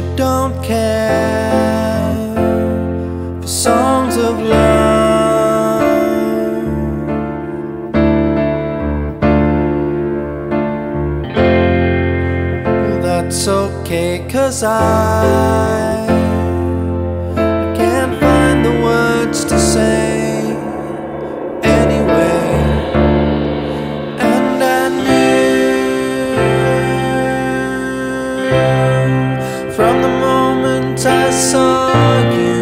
don't care for songs of love. Well, that's okay, 'cause I can't find the words to say anyway. And I knew from the moment I saw you,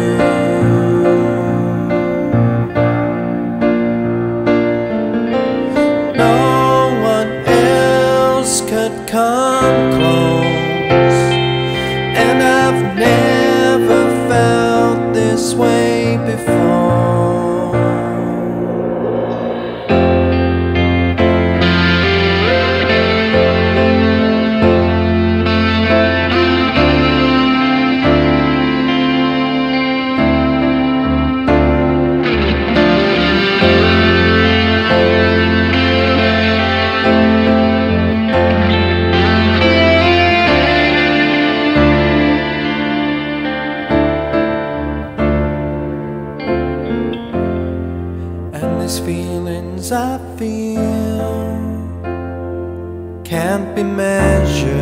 no one else could come close. And I've never felt this way before. These feelings I feel can't be measured.